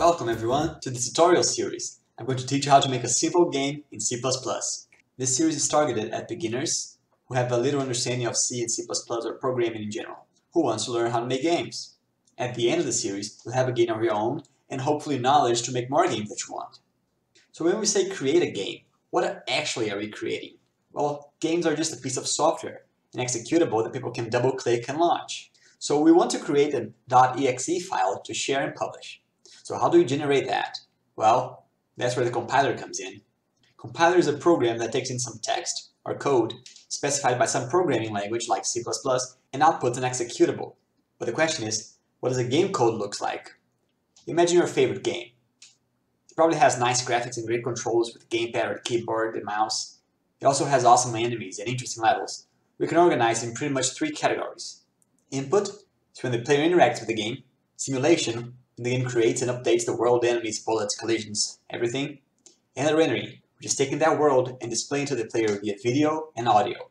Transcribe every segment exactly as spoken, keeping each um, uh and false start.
Welcome everyone to this tutorial series. I'm going to teach you how to make a simple game in C plus plus. This series is targeted at beginners who have a little understanding of C and C plus plus or programming in general, who wants to learn how to make games. At the end of the series, you'll have a game of your own and hopefully knowledge to make more games that you want. So when we say create a game, what actually are we creating? Well, games are just a piece of software, an executable that people can double click and launch. So we want to create an .exe file to share and publish. So how do we generate that? Well, that's where the compiler comes in. Compiler is a program that takes in some text or code specified by some programming language like C plus plus and outputs an executable. But the question is, what does a game code look like? Imagine your favorite game. It probably has nice graphics and great controls with gamepad or keyboard and mouse. It also has awesome enemies and interesting levels. We can organize in pretty much three categories. Input is when the player interacts with the game. Simulation, when the game creates and updates the world, enemies, bullets, collisions, everything. And the rendering, which is taking that world and displaying to the player via video and audio.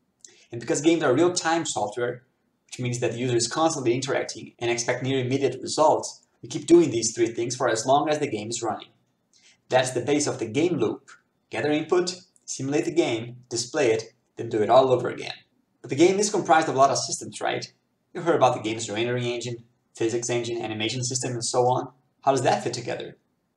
And because games are real-time software, which means that the user is constantly interacting and expect near immediate results, we keep doing these three things for as long as the game is running. That's the base of the game loop. Gather input, simulate the game, display it, then do it all over again. But the game is comprised of a lot of systems, right? You heard about the game's rendering engine, physics engine, animation system, and so on. How does that fit together?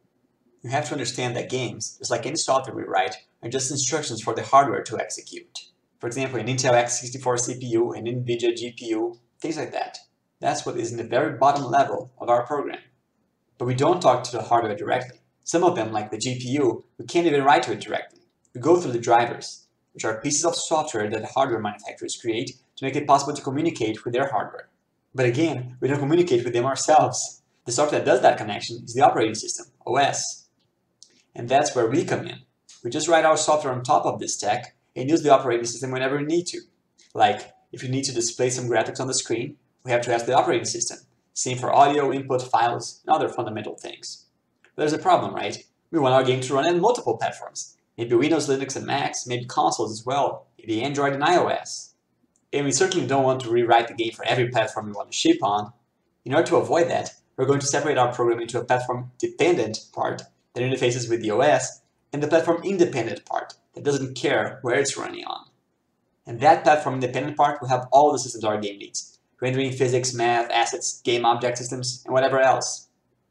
You have to understand that games, just like any software we write, are just instructions for the hardware to execute. For example, an Intel x sixty-four C P U, an NVIDIA G P U, things like that. That's what is in the very bottom level of our program. But we don't talk to the hardware directly. Some of them, like the G P U, we can't even write to it directly. We go through the drivers, which are pieces of software that hardware manufacturers create to make it possible to communicate with their hardware. But again, we don't communicate with them ourselves. The software that does that connection is the operating system, O S. And that's where we come in. We just write our software on top of this stack and use the operating system whenever we need to. Like, if you need to display some graphics on the screen, we have to ask the operating system. Same for audio, input, files, and other fundamental things. But there's a problem, right? We want our game to run on multiple platforms. Maybe Windows, Linux, and Macs, maybe consoles as well, maybe Android and iOS. And we certainly don't want to rewrite the game for every platform we want to ship on. In order to avoid that, we're going to separate our program into a platform-dependent part that interfaces with the O S and the platform-independent part that doesn't care where it's running on. And that platform-independent part will have all the systems our game needs: rendering, physics, math, assets, game object systems, and whatever else.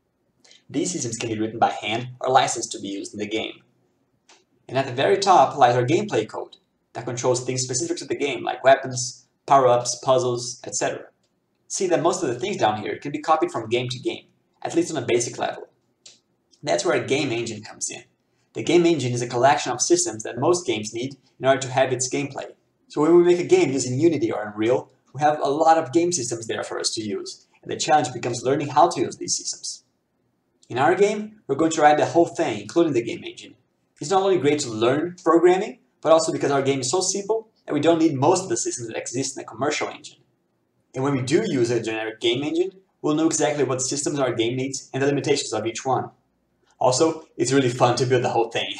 These systems can be written by hand or licensed to be used in the game. And at the very top lies our gameplay code that controls things specific to the game, like weapons, power-ups, puzzles, et cetera. See that most of the things down here can be copied from game to game, at least on a basic level. That's where a game engine comes in. The game engine is a collection of systems that most games need in order to have its gameplay. So when we make a game using Unity or Unreal, we have a lot of game systems there for us to use, and the challenge becomes learning how to use these systems. In our game, we're going to write the whole thing, including the game engine. It's not only great to learn programming, but also because our game is so simple that we don't need most of the systems that exist in a commercial engine. And when we do use a generic game engine, we'll know exactly what systems our game needs and the limitations of each one. Also, it's really fun to build the whole thing.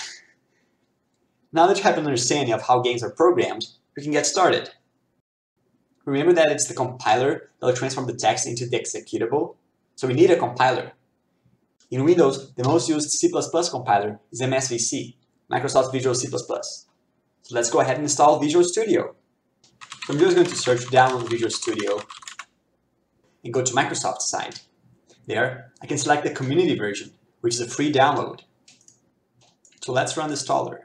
Now that you have an understanding of how games are programmed, we can get started. Remember that it's the compiler that will transform the text into the executable, so we need a compiler. In Windows, the most used C plus plus compiler is M S V C, Microsoft Visual C plus plus. So let's go ahead and install Visual Studio. So I'm just going to search download Visual Studio and go to Microsoft's site. There, I can select the community version, which is a free download. So let's run the installer.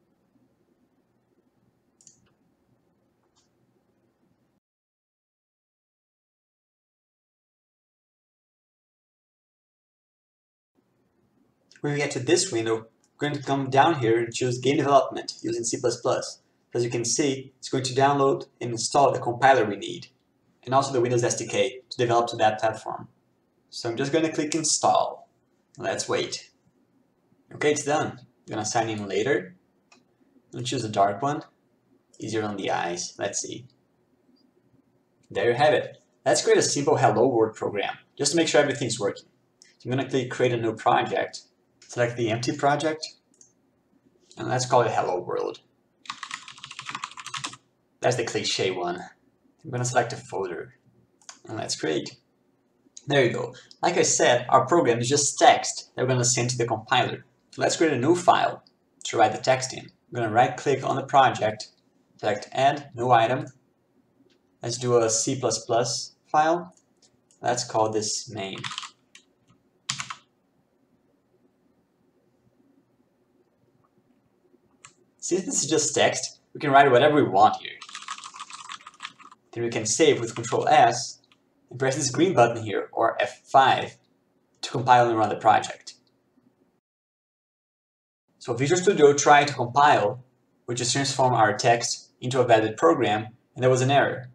When we get to this window, we're going to come down here and choose Game Development using C plus plus. As you can see, it's going to download and install the compiler we need, and also the Windows S D K to develop to that platform. So I'm just going to click Install. Let's wait. Okay, it's done. I'm going to sign in later. I'll choose a dark one. Easier on the eyes. Let's see. There you have it. Let's create a simple Hello World program, just to make sure everything's working. So I'm going to click Create a New Project. Select the empty project, and let's call it Hello World. That's the cliche one. I'm going to select a folder, and let's create. There you go. Like I said, our program is just text that we're going to send to the compiler. So let's create a new file to write the text in. I'm going to right click on the project, select add, new item. Let's do a C plus plus file. Let's call this main. Since this is just text, we can write whatever we want here. Then we can save with control S and press this green button here, or F five, to compile and run the project. So Visual Studio tried to compile, we just transformed our text into a valid program, and there was an error.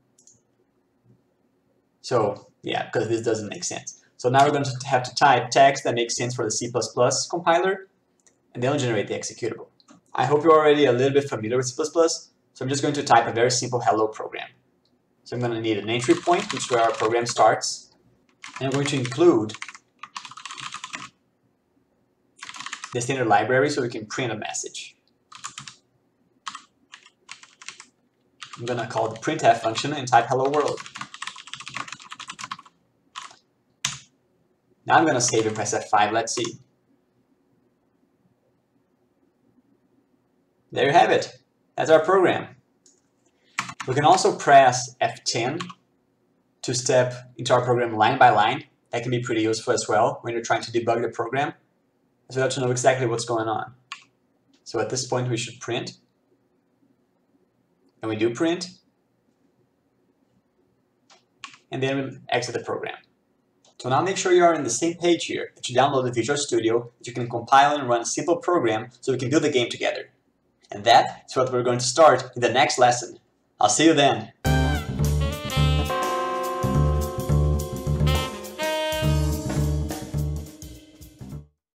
So yeah, because this doesn't make sense. So now we're going to have to type text that makes sense for the C plus plus compiler, and then generate the executable. I hope you're already a little bit familiar with C plus plus, so I'm just going to type a very simple hello program. So I'm going to need an entry point, which is where our program starts, and I'm going to include the standard library so we can print a message. I'm going to call the printf function and type hello world. Now I'm going to save and press F five, let's see. There you have it. That's our program. We can also press F ten to step into our program line by line. That can be pretty useful as well when you're trying to debug the program, so you have to know exactly what's going on. So at this point we should print. And we do print. And then we exit the program. So now make sure you are on the same page here, that you download the Visual Studio, that you can compile and run a simple program so we can build the game together. And that is what we're going to start in the next lesson. I'll see you then.